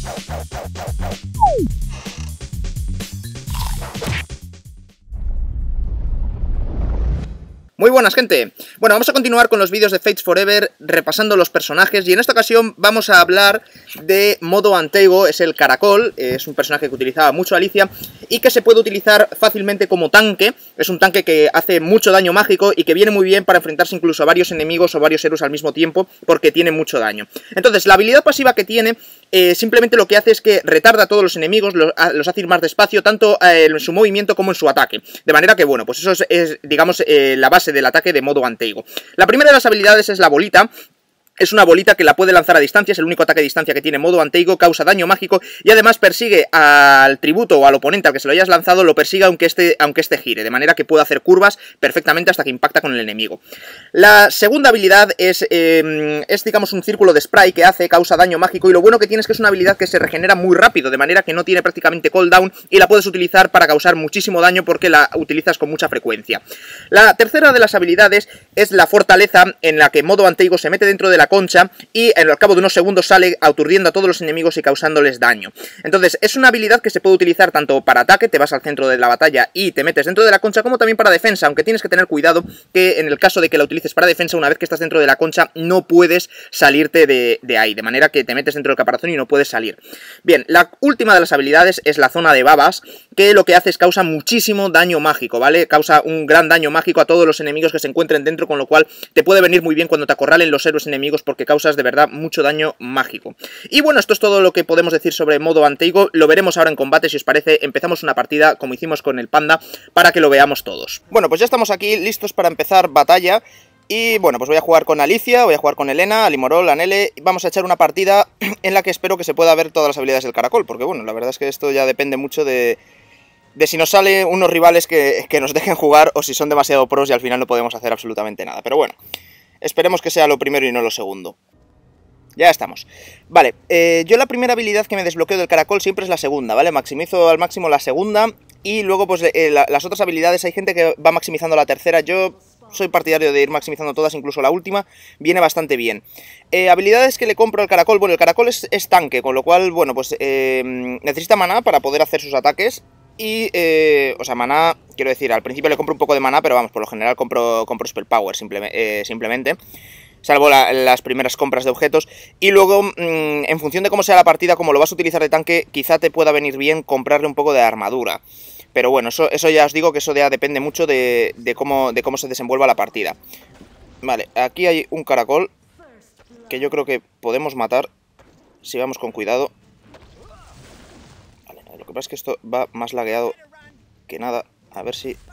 Muy buenas, gente. Bueno, vamos a continuar con los vídeos de Fates Forever, repasando los personajes, y en esta ocasión vamos a hablar de modo Anteigo. Es el caracol, es un personaje que utilizaba mucho Alicia y que se puede utilizar fácilmente como tanque. Es un tanque que hace mucho daño mágico y que viene muy bien para enfrentarse incluso a varios enemigos o varios héroes al mismo tiempo, porque tiene mucho daño. Entonces, la habilidad pasiva que tiene simplemente lo que hace es que retarda a todos los enemigos, los hace ir más despacio, tanto en su movimiento como en su ataque. De manera que, bueno, pues eso es digamos, la base del ataque de modo Anteigo. La primera de las habilidades es la bolita. Es una bolita que la puede lanzar a distancia, es el único ataque a distancia que tiene modo Anteigo, causa daño mágico y además persigue al tributo o al oponente al que se lo hayas lanzado, lo persiga aunque este gire, de manera que puede hacer curvas perfectamente hasta que impacta con el enemigo. La segunda habilidad es digamos un círculo de spray que causa daño mágico, y lo bueno que tiene es que es una habilidad que se regenera muy rápido, de manera que no tiene prácticamente cooldown y la puedes utilizar para causar muchísimo daño porque la utilizas con mucha frecuencia. La tercera de las habilidades es la fortaleza, en la que modo Anteigo se mete dentro de la concha y al cabo de unos segundos sale aturdiendo a todos los enemigos y causándoles daño. Entonces es una habilidad que se puede utilizar tanto para ataque, te vas al centro de la batalla y te metes dentro de la concha, como también para defensa, aunque tienes que tener cuidado que en el caso de que la utilices para defensa, una vez que estás dentro de la concha no puedes salirte de ahí, de manera que te metes dentro del caparazón y no puedes salir. Bien, la última de las habilidades es la zona de babas, que lo que hace es causa muchísimo daño mágico, ¿vale? Causa un gran daño mágico a todos los enemigos que se encuentren dentro, con lo cual te puede venir muy bien cuando te acorralen los héroes enemigos, porque causas de verdad mucho daño mágico. Y bueno, esto es todo lo que podemos decir sobre modo Anteigo. Lo veremos ahora en combate. Si os parece, empezamos una partida como hicimos con el panda, para que lo veamos todos. Bueno, pues ya estamos aquí listos para empezar batalla. Y bueno, pues voy a jugar con Alicia, voy a jugar con Elena, Alimorol, Anele, y vamos a echar una partida en la que espero que se pueda ver todas las habilidades del caracol, porque bueno, la verdad es que esto ya depende mucho de si nos sale unos rivales que nos dejen jugar, o si son demasiado pros y al final no podemos hacer absolutamente nada. Pero bueno, esperemos que sea lo primero y no lo segundo. Ya estamos. Vale, yo la primera habilidad que me desbloqueo del caracol siempre es la segunda, ¿vale? Maximizo al máximo la segunda y luego pues las otras habilidades, hay gente que va maximizando la tercera. Yo soy partidario de ir maximizando todas, incluso la última viene bastante bien. Habilidades que le compro al caracol. Bueno, el caracol es tanque, con lo cual, bueno, pues necesita maná para poder hacer sus ataques. Y, o sea, maná, quiero decir, al principio le compro un poco de maná, pero vamos, por lo general compro spell power simplemente. Salvo las primeras compras de objetos. Y luego, en función de cómo sea la partida, como lo vas a utilizar de tanque, quizá te pueda venir bien comprarle un poco de armadura. Pero bueno, eso ya os digo que eso ya depende mucho de cómo se desenvuelva la partida. Vale, aquí hay un caracol que yo creo que podemos matar si vamos con cuidado. Vale, lo que pasa es que esto va más lagueado que nada. A ver si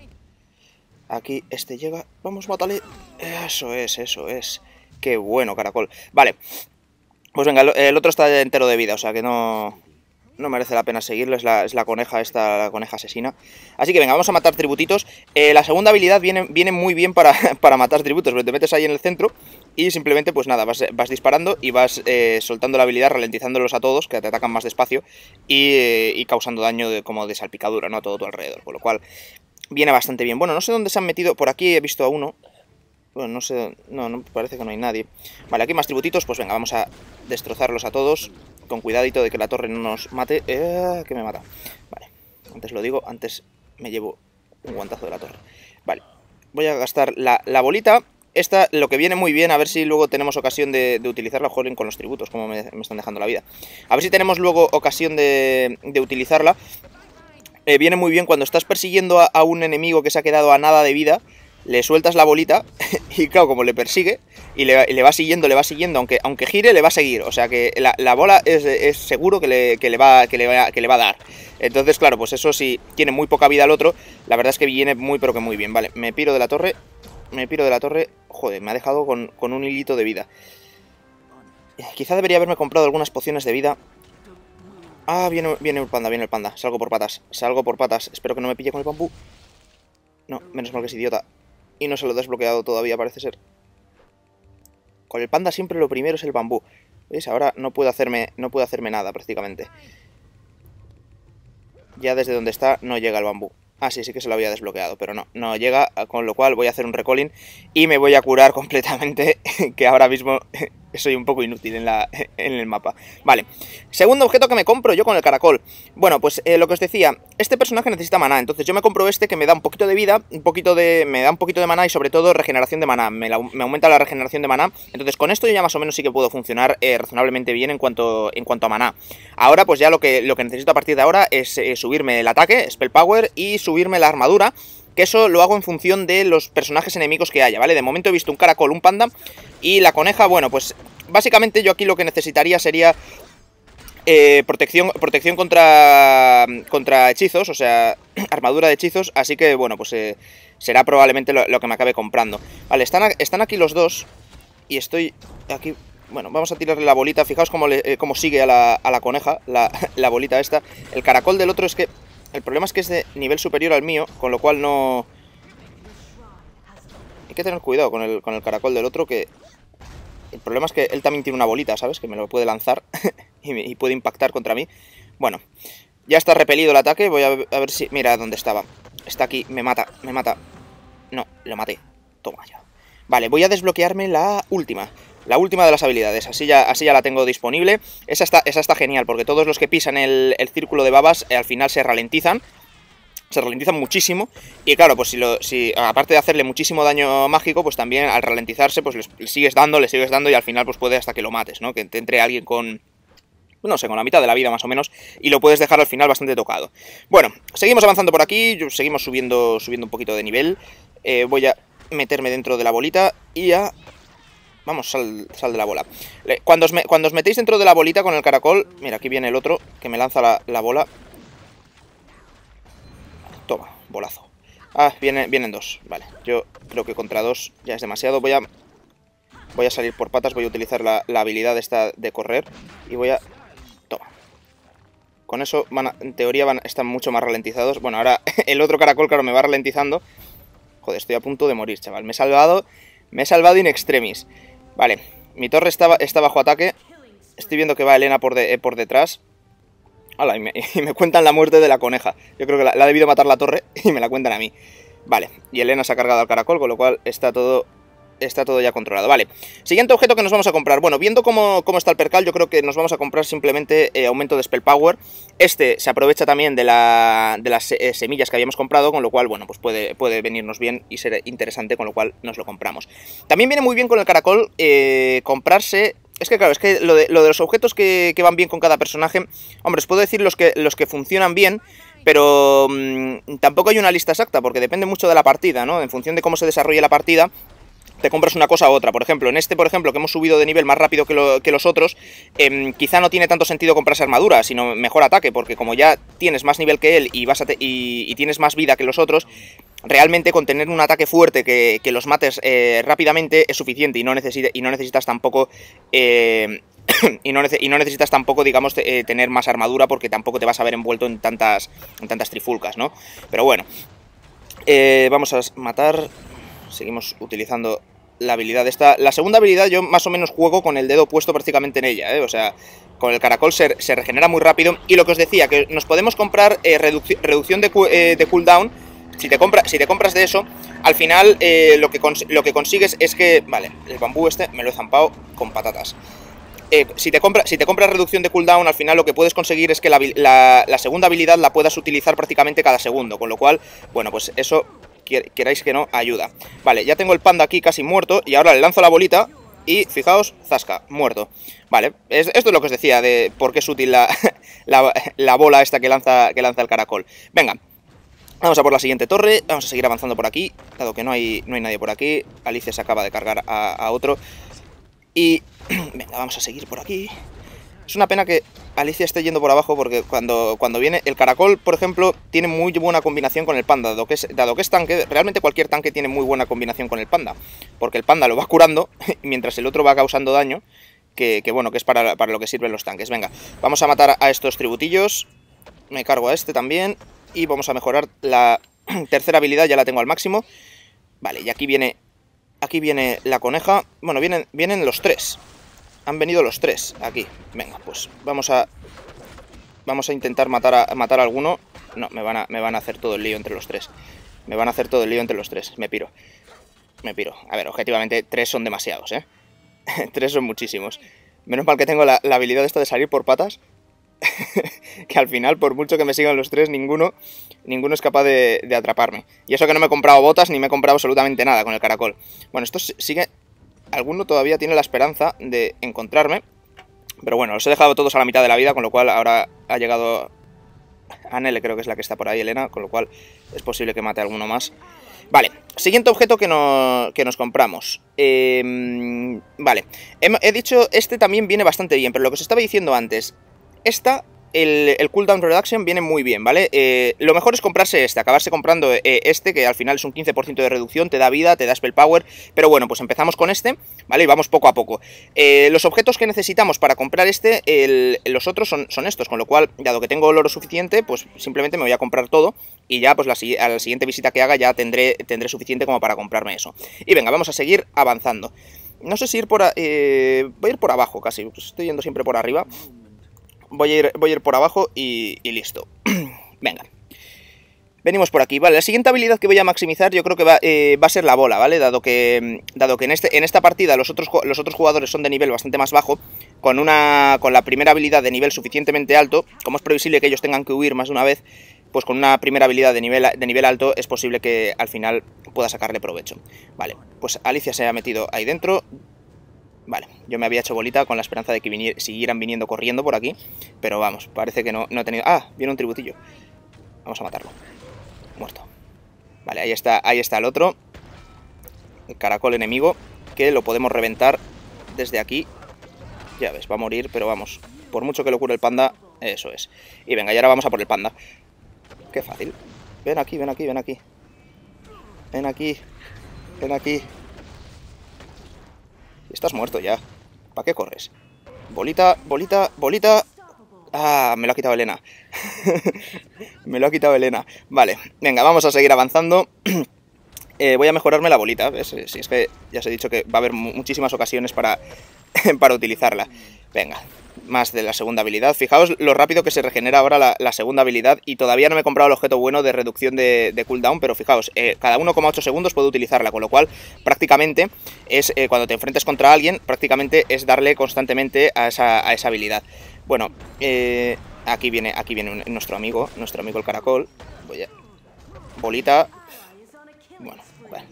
aquí este llega. Vamos, mátale. Eso es. Qué bueno, caracol. Vale. Pues venga, el otro está entero de vida, o sea que no merece la pena seguirlo. Es la coneja esta, la coneja asesina. Así que venga, vamos a matar tributitos. La segunda habilidad viene muy bien para matar tributos, porque te metes ahí en el centro y simplemente, pues nada, vas disparando y vas soltando la habilidad, ralentizándolos a todos, que te atacan más despacio, y causando daño como de salpicadura, ¿no? A todo tu alrededor, con lo cual viene bastante bien. Bueno, no sé dónde se han metido. Por aquí he visto a uno. Bueno, no sé. No, parece que no hay nadie. Vale, aquí hay más tributitos. Pues venga, vamos a destrozarlos a todos. Con cuidadito de que la torre no nos mate. Que me mata. Vale, antes lo digo. Antes me llevo un guantazo de la torre. Vale, voy a gastar la bolita. Esta, lo que viene muy bien, a ver si luego tenemos ocasión de utilizarla. Joder, con los tributos, como me están dejando la vida. A ver si tenemos luego ocasión de utilizarla. Viene muy bien cuando estás persiguiendo a un enemigo que se ha quedado a nada de vida. Le sueltas la bolita y claro, como le persigue y le va siguiendo, aunque gire, le va a seguir. O sea que la bola es seguro que le va a dar. Entonces, claro, pues eso, si tiene muy poca vida al otro, la verdad es que viene pero que muy bien. Vale, me piro de la torre. Joder, me ha dejado con un hilito de vida. Quizá debería haberme comprado algunas pociones de vida. Ah, viene el panda. Salgo por patas. Espero que no me pille con el bambú. No, menos mal que es idiota. Y no se lo he desbloqueado todavía, parece ser. Con el panda siempre lo primero es el bambú. ¿Veis? Ahora no puedo hacerme nada prácticamente. Ya desde donde está no llega el bambú. Ah, sí que se lo había desbloqueado, pero no llega, con lo cual voy a hacer un recalling y me voy a curar completamente, que ahora mismo soy un poco inútil en el mapa. Vale, segundo objeto que me compro yo con el caracol. Bueno, pues lo que os decía, este personaje necesita maná, entonces yo me compro este que me da un poquito de vida, me da un poquito de maná y sobre todo regeneración de maná, me aumenta la regeneración de maná. Entonces con esto yo ya más o menos sí que puedo funcionar razonablemente bien en cuanto a maná. Ahora pues ya lo que necesito a partir de ahora es subirme el ataque, Spell Power, y subirme la armadura, que eso lo hago en función de los personajes enemigos que haya, ¿vale? De momento he visto un caracol, un panda y la coneja. Bueno, pues básicamente yo aquí lo que necesitaría sería protección contra hechizos, o sea, armadura de hechizos, así que bueno, pues será probablemente lo que me acabe comprando. Vale, están aquí los dos y estoy aquí. Bueno, vamos a tirarle la bolita. Fijaos cómo sigue a la coneja, la bolita esta. El caracol del otro es que... El problema es que es de nivel superior al mío, con lo cual no... Hay que tener cuidado con el caracol del otro, que... El problema es que él también tiene una bolita, ¿sabes? Que me lo puede lanzar y puede impactar contra mí. Bueno, ya está repelido el ataque. Voy a ver si... Mira dónde estaba. Está aquí, me mata. No, lo maté. Toma ya. Vale, voy a desbloquearme la última de las habilidades, así ya la tengo disponible. Esa está genial, porque todos los que pisan el círculo de babas al final se ralentizan muchísimo. Y claro, pues si aparte de hacerle muchísimo daño mágico, pues también al ralentizarse, pues le sigues dando y al final pues puede hasta que lo mates, ¿no? Que te entre alguien con... No sé, con la mitad de la vida más o menos, y lo puedes dejar al final bastante tocado. Bueno, seguimos avanzando por aquí, seguimos subiendo un poquito de nivel. Voy a meterme dentro de la bolita y ya... Vamos, sal de la bola. Cuando os metéis dentro de la bolita con el caracol... Mira, aquí viene el otro que me lanza la bola. Toma, bolazo. Ah, vienen dos. Vale, yo creo que contra dos ya es demasiado. Voy a salir por patas, voy a utilizar la habilidad esta de correr. Y voy a... Toma. Con eso, en teoría, están mucho más ralentizados. Bueno, ahora el otro caracol, claro, me va ralentizando. Joder, estoy a punto de morir, chaval. Me he salvado in extremis. Vale, mi torre está bajo ataque. Estoy viendo que va Elena por detrás. Hala, y me cuentan la muerte de la coneja. Yo creo que la ha debido matar la torre y me la cuentan a mí. Vale, y Elena se ha cargado al caracol, con lo cual está todo ya controlado. Vale, siguiente objeto que nos vamos a comprar. Bueno, viendo cómo está el percal, yo creo que nos vamos a comprar simplemente aumento de Spell Power. Este se aprovecha también de las semillas que habíamos comprado, con lo cual, bueno, pues puede venirnos bien y ser interesante, con lo cual nos lo compramos. También viene muy bien con el caracol comprarse... Es que claro, es que lo de los objetos que van bien con cada personaje... Hombre, os puedo decir los que funcionan bien, pero tampoco hay una lista exacta, porque depende mucho de la partida, ¿no? En función de cómo se desarrolle la partida, te compras una cosa u otra. Por ejemplo, que hemos subido de nivel más rápido que los otros, quizá no tiene tanto sentido comprarse armadura, sino mejor ataque, porque como ya tienes más nivel que él y tienes más vida que los otros, realmente con tener un ataque fuerte que los mates rápidamente es suficiente y no necesitas tampoco... y no necesitas tampoco, digamos, tener más armadura, porque tampoco te vas a ver envuelto en tantas trifulcas, ¿no? Pero bueno, vamos a matar. Seguimos utilizando la habilidad esta. La segunda habilidad yo más o menos juego con el dedo puesto prácticamente en ella, O sea, con el caracol se regenera muy rápido. Y lo que os decía, que nos podemos comprar reducción de cooldown. Si te compras de eso, al final lo que consigues es que... Vale, el bambú este me lo he zampado con patatas. Si te compras reducción de cooldown, al final lo que puedes conseguir es que la segunda habilidad la puedas utilizar prácticamente cada segundo. Con lo cual, bueno, pues eso, queráis que no, ayuda. Vale, ya tengo el panda aquí casi muerto y ahora le lanzo la bolita y, fijaos, zasca, muerto. Vale, esto es lo que os decía de por qué es útil la bola esta que lanza el caracol. Venga. Vamos a por la siguiente torre, vamos a seguir avanzando por aquí, dado que no hay nadie por aquí. Alicia se acaba de cargar a otro. Y venga, vamos a seguir por aquí. Es una pena que Alicia esté yendo por abajo, porque cuando viene el caracol, por ejemplo, tiene muy buena combinación con el panda, dado que es tanque. Realmente cualquier tanque tiene muy buena combinación con el panda, porque el panda lo va curando mientras el otro va causando daño, que bueno, que es para lo que sirven los tanques. Venga, vamos a matar a estos tributillos. Me cargo a este también. Y vamos a mejorar la tercera habilidad, ya la tengo al máximo. Vale, y aquí viene la coneja. Bueno, vienen los tres. Han venido los tres aquí. Venga, pues vamos a intentar matar a alguno. No, me van a hacer todo el lío entre los tres. Me piro. A ver, objetivamente 3 son demasiados, 3 son muchísimos. Menos mal que tengo la habilidad esta de salir por patas. Que al final, por mucho que me sigan los 3, ninguno es capaz de atraparme. Y eso que no me he comprado botas ni me he comprado absolutamente nada con el caracol. Bueno, esto sigue... Alguno todavía tiene la esperanza de encontrarme. Pero bueno, los he dejado todos a la mitad de la vida, con lo cual ahora ha llegado... Anele creo que es la que está por ahí, Elena, con lo cual es posible que mate a alguno más. Vale, siguiente objeto que nos compramos. Vale, he dicho, este también viene bastante bien, pero lo que os estaba diciendo antes, el cooldown reduction viene muy bien, ¿vale? Lo mejor es comprarse acabarse comprando este, que al final es un 15% de reducción, te da vida, te da spell power, pero bueno, pues empezamos con este, ¿vale? Y vamos poco a poco. Los objetos que necesitamos para comprar los otros son estos, con lo cual, dado que tengo el oro suficiente, pues simplemente me voy a comprar todo y ya, pues a la siguiente visita que haga ya tendré suficiente como para comprarme eso. Y venga, vamos a seguir avanzando. No sé si ir voy a ir por abajo casi, pues estoy yendo siempre por arriba. Voy a ir por abajo y listo. Venga. Venimos por aquí. Vale, la siguiente habilidad que voy a maximizar yo creo que va a ser la bola, ¿vale? Dado que en esta partida los otros jugadores son de nivel bastante más bajo, con la primera habilidad de nivel suficientemente alto, como es previsible que ellos tengan que huir más de una vez, pues con una primera habilidad de nivel alto es posible que al final pueda sacarle provecho. Vale, pues Alicia se ha metido ahí dentro. Vale, yo me había hecho bolita con la esperanza de que siguieran viniendo corriendo por aquí. Pero vamos, parece que no he tenido... ¡Ah! Viene un tributillo. Vamos a matarlo. Muerto. Vale, ahí está el otro. El caracol enemigo, que lo podemos reventar desde aquí. Ya ves, va a morir, pero vamos. Por mucho que lo cure el panda, eso es. Y venga, y ahora vamos a por el panda. Qué fácil. Ven aquí, ven aquí, ven aquí. Ven aquí. Ven aquí. Estás muerto ya. ¿Para qué corres? Bolita, bolita, bolita. Ah, me lo ha quitado Elena. Me lo ha quitado Elena. Vale, venga, vamos a seguir avanzando. Voy a mejorarme la bolita, ¿ves? Si es que ya os he dicho que va a haber muchísimas ocasiones para utilizarla. Venga, más de la segunda habilidad. Fijaos lo rápido que se regenera ahora la segunda habilidad. Y todavía no me he comprado el objeto bueno de reducción de cooldown, pero fijaos, cada 1,8 segundos puedo utilizarla, con lo cual prácticamente es cuando te enfrentes contra alguien, prácticamente es darle constantemente a esa habilidad. Bueno, aquí viene nuestro amigo el caracol. Bolita. Bueno,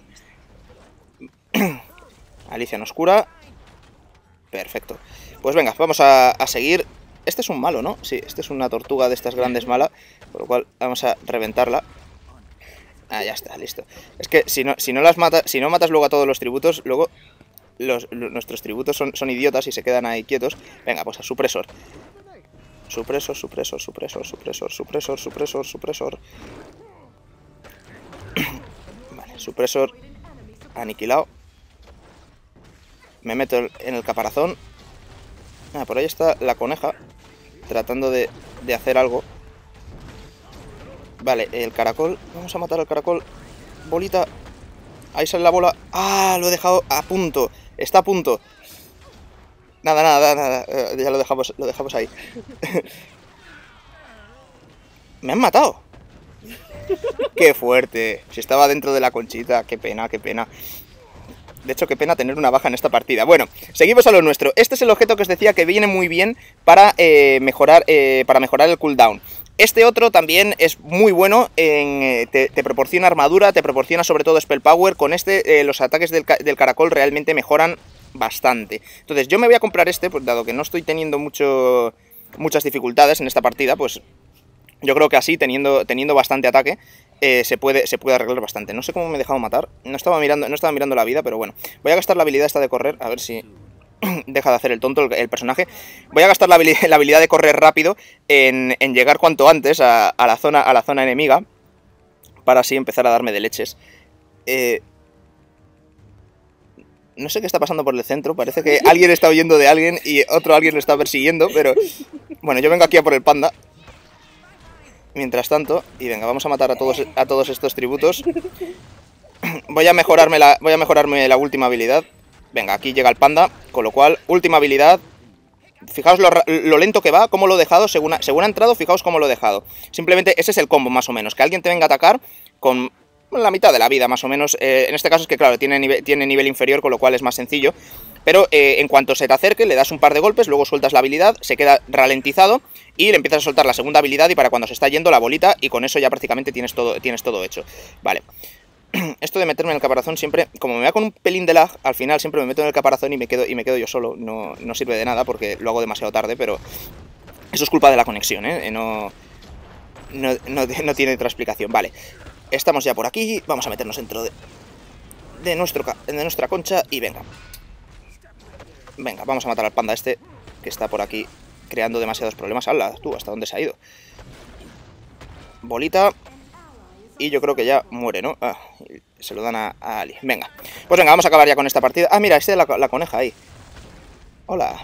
vale. Alicia nos cura. Perfecto. Pues venga, vamos a seguir. Este es un malo, ¿no? Sí, este es una tortuga de estas grandes mala, por lo cual vamos a reventarla. Ah, ya está, listo. Es que si no matas luego a todos los tributos, luego nuestros tributos son idiotas y se quedan ahí quietos. Venga, pues a supresor. Supresor, supresor, supresor, supresor, supresor, supresor, supresor. Vale, supresor aniquilado. Me meto en el caparazón. Ah, por ahí está la coneja tratando de hacer algo. Vale, el caracol. Vamos a matar al caracol. Bolita. Ahí sale la bola. ¡Ah! Lo he dejado a punto. Está a punto. Nada, nada, nada. Ya lo dejamos ahí. Me han matado. ¡Qué fuerte! Si estaba dentro de la conchita. Qué pena, qué pena. De hecho, qué pena tener una baja en esta partida. Bueno, seguimos a lo nuestro. Este es el objeto que os decía que viene muy bien para mejorar el cooldown. Este otro también es muy bueno, te proporciona armadura, te proporciona sobre todo spell power. Con este los ataques del caracol realmente mejoran bastante. Entonces yo me voy a comprar este, pues dado que no estoy teniendo muchas dificultades en esta partida, pues yo creo que así, teniendo bastante ataque, se puede arreglar bastante. No sé cómo me he dejado matar, no estaba mirando la vida, pero bueno. Voy a gastar la habilidad esta de correr, a ver si deja de hacer el tonto el personaje. Voy a gastar la habilidad de correr rápido en llegar cuanto antes a la zona enemiga, para así empezar a darme de leches. No sé qué está pasando por el centro, parece que alguien está huyendo de alguien y otro alguien lo está persiguiendo, pero bueno, yo vengo aquí a por el panda. Mientras tanto, y venga, vamos a matar a todos estos tributos. Voy a mejorarme la última habilidad. Venga, aquí llega el panda, con lo cual, última habilidad. Fijaos lo lento que va, cómo lo he dejado, según ha entrado, fijaos cómo lo he dejado. Simplemente ese es el combo, más o menos, que alguien te venga a atacar con la mitad de la vida, más o menos. En este caso es que, claro, tiene nivel inferior, con lo cual es más sencillo. pero en cuanto se te acerque le das un par de golpes, luego sueltas la habilidad, se queda ralentizado y le empiezas a soltar la segunda habilidad y para cuando se está yendo la bolita, y con eso ya prácticamente tienes todo hecho. Vale. Esto de meterme en el caparazón siempre, como me va con un pelín de lag, al final siempre me meto en el caparazón y me quedo yo solo. No sirve de nada porque lo hago demasiado tarde, pero eso es culpa de la conexión, ¿eh? No tiene otra explicación. Vale, estamos ya por aquí, vamos a meternos dentro de nuestra concha y venga. Venga, vamos a matar al panda este que está por aquí creando demasiados problemas. ¡Hala! Tú, ¿hasta dónde se ha ido? Bolita. Y yo creo que ya muere, ¿no? Ah, se lo dan a Ali. Venga. Pues venga, vamos a acabar ya con esta partida. Ah, mira, este es la coneja ahí. Hola.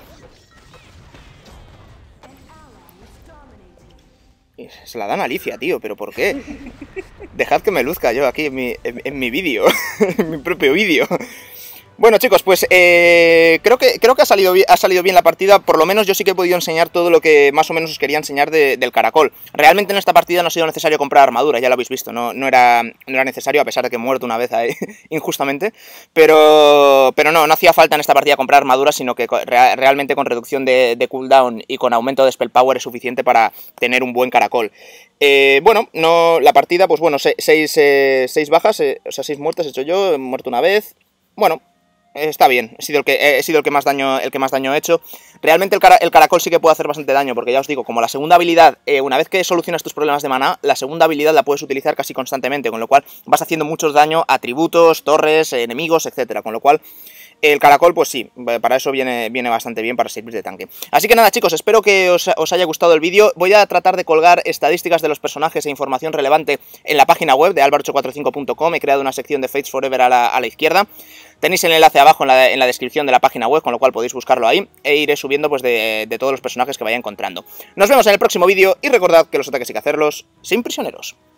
Se la dan a Alicia, tío, ¿pero por qué? Dejad que me luzca yo aquí en mi vídeo. En mi propio vídeo. Bueno, chicos, pues creo que ha salido bien la partida. Por lo menos yo sí que he podido enseñar todo lo que más o menos os quería enseñar del caracol. Realmente en esta partida no ha sido necesario comprar armadura, ya lo habéis visto, no era necesario, a pesar de que he muerto una vez ahí, injustamente. Pero no hacía falta en esta partida comprar armadura, sino que realmente con reducción de cooldown y con aumento de spell power es suficiente para tener un buen caracol. Bueno, la partida, pues bueno, 6 bajas, o sea, 6 muertes he hecho yo, he muerto una vez. Bueno, está bien, he sido el que más daño he hecho. Realmente el caracol sí que puede hacer bastante daño, porque ya os digo, como la segunda habilidad, una vez que solucionas tus problemas de maná, la segunda habilidad la puedes utilizar casi constantemente, con lo cual vas haciendo mucho daño a atributos, torres, enemigos, etcétera. Con lo cual el caracol, pues sí, para eso viene bastante bien, para servir de tanque. Así que nada, chicos, espero que os haya gustado el vídeo. Voy a tratar de colgar estadísticas de los personajes e información relevante en la página web de alvar845.com. He creado una sección de Fates Forever a la izquierda. Tenéis el enlace abajo en la descripción de la página web, con lo cual podéis buscarlo ahí, e iré subiendo pues de todos los personajes que vaya encontrando. Nos vemos en el próximo vídeo, y recordad que los ataques hay que hacerlos sin prisioneros.